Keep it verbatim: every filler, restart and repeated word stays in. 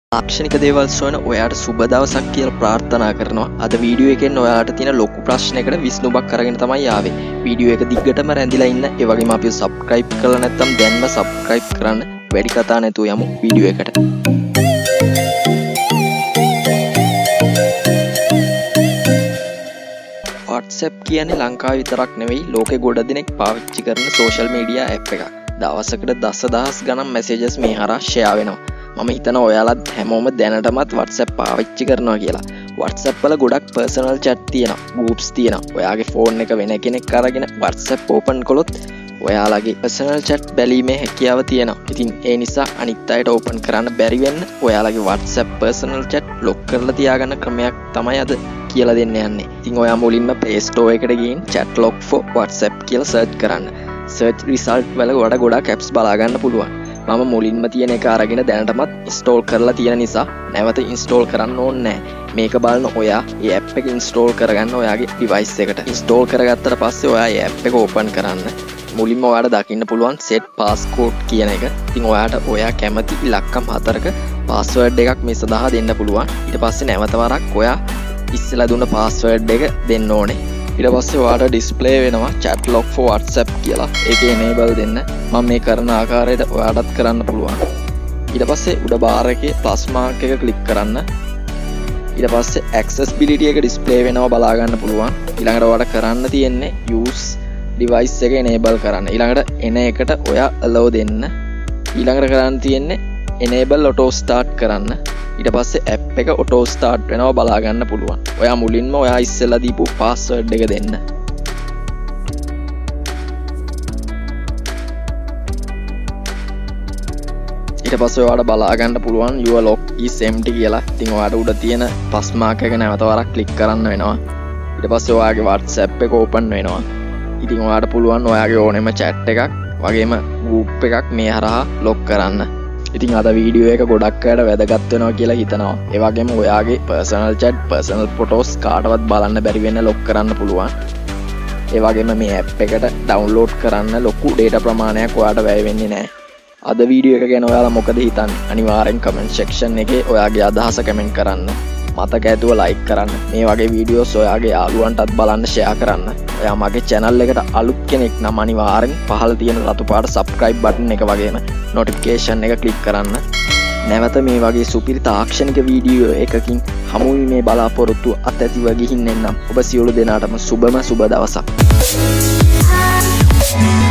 තාක්ෂණික දේවල් සොයන ඔයාට සුබ දවසක් කියලා ප්‍රාර්ථනා කරනවා. අද වීඩියෝ එකෙන් ඔයාලට තියෙන ලොකු ප්‍රශ්නයකට විසඳුමක් අරගෙන තමයි ආවේ. වීඩියෝ එක දිගටම රැඳිලා ඉන්න. ඒ වගේම අපිව සබ්ස්ක්‍රයිබ් කරලා නැත්නම් දැන්ම සබ්ස්ක්‍රයිබ් කරන්න. වැඩි කතා නැතුව යමු වීඩියෝ එකට. WhatsApp කියන්නේ ලංකාවේ විතරක් නෙවෙයි ලෝකෙ ගොඩ දෙනෙක් පාවිච්චි කරන සෝෂල් මීඩියා ඇප් එකක්. දවසකට දසදහස් ගණන් මැසේජස් මේ හරහා ෂෙයා වෙනවා. මම හිතනවා ඔයාලත් හැමෝම දැනටමත් WhatsApp පාවිච්චි කරනවා කියලා. WhatsApp වල ගොඩක් personal chat තියෙනවා, groups තියෙනවා. ඔයාගේ phone එක වෙන කෙනෙක් අරගෙන WhatsApp open කළොත් ඔයාලගේ personal chat බැලීමේ හැකියාව තියෙනවා. ඉතින් ඒ නිසා අනිත් අයට open කරන්න බැරි වෙන්න ඔයාලගේ WhatsApp personal chat lock කරලා තියාගන්න ක්‍රමයක් තමයි අද කියලා දෙන්න යන්නේ. ඉතින් ඔයා මුලින්ම Play Store එකට ගිහින් chat lock for WhatsApp කියලා search කරන්න. search result වල වඩා ගොඩක් apps බලා ගන්න පුළුවන්. මම මුලින්ම තියෙන එක අරගෙන දැනටමත් ඉන්ස්ටෝල් කරලා තියෙන නිසා නැවත ඉන්ස්ටෝල් කරන්න ඕනේ නැහැ. මේක බලන ඔයා මේ app එක ඉන්ස්ටෝල් කරගන්න ඔයාගේ device එකට. ඉන්ස්ටෝල් කරගත්තට පස්සේ ඔයා මේ app එක open කරන්න. මුලින්ම ඔයාට දකින්න පුළුවන් set passcode කියන එක. ඉතින් ඔයාට ඔයා කැමති ඉලක්කම් හතරක password එකක් මේ සඳහා දෙන්න පුළුවන්. ඊට පස්සේ නැවත වරක් ඔයා ඉස්සෙල්ලා දුන්න password එක දෙන්න ඕනේ. ඊට පස්සේ ඔයාට ඩිස්ප්ලේ වෙනවා chat lock for WhatsApp කියලා. ඒක enable දෙන්න. මම මේ කරන ආකාරයට ඔයාටත් කරන්න පුළුවන්. ඊට පස්සේ උඩ බාර් එකේ plus mark එක ක්ලික් කරන්න. ඊට පස්සේ accessibility එක ඩිස්ප්ලේ වෙනවා බලා ගන්න පුළුවන්. ඊළඟට ඔයාට කරන්න තියෙන්නේ use device එක enable කරන්න. ඊළඟට එන එකට ඔයා allow දෙන්න. ඊළඟට කරන්න තියෙන්නේ enable auto start කරන්න. ඊට පස්සේ app එක auto start වෙනවා බලා ගන්න පුළුවන්. ඔයා මුලින්ම ඔයා ඉස්සෙල්ලා දීපු password එක දෙන්න. ඊට පස්සේ ඔයාලට බලා ගන්න පුළුවන් your lock is empty කියලා. ඉතින් ඔයාලට උඩ තියෙන plus mark එක නැවත වරක් ක්ලික් කරන්න වෙනවා. ඊට පස්සේ ඔයාගේ WhatsApp එක open වෙනවා. ඉතින් ඔයාලට පුළුවන් ඔයාගේ ඕනෙම chat එකක් වගේම group එකක් මේ හරහා lock කරන්න. ඉතින් අද වීඩියෝ එක ගොඩක් අයට වැදගත් වෙනවා කියලා හිතනවා. ඒ වගේම ඔයාගේ personal chat, personal photos කාටවත් බලන්න බැරි වෙන්න lock කරන්න පුළුවන්. ඒ වගේම මේ app එකට download කරන්න ලොකු data ප්‍රමාණයක් ඔයාට වැය වෙන්නේ නැහැ. අද වීඩියෝ එක ගැන ඔයාලා මොකද හිතන්නේ? අනිවාර්යෙන් comment section එකේ ඔයාගේ අදහස comment කරන්න. මතක ඇතුව like කරන්න. මේ වගේ වීඩියෝස් ඔයාගේ යාළුවන්ටත් බලන්න share කරන්න. ඔයා මගේ channel එකට අලුත් කෙනෙක් නම් අනිවාර්යෙන් පහළ තියෙන රතු පාට subscribe button එක වගේම notification එක click කරන්න. නැවත මේ වගේ සුපිරි තාක්ෂණික වීඩියෝ එකකින් හමු වීමේ බලාපොරොත්තු අත්ඇතිව ගිහින් එන්නම්. ඔබ සියලු දෙනාටම සුබම සුබ දවසක්.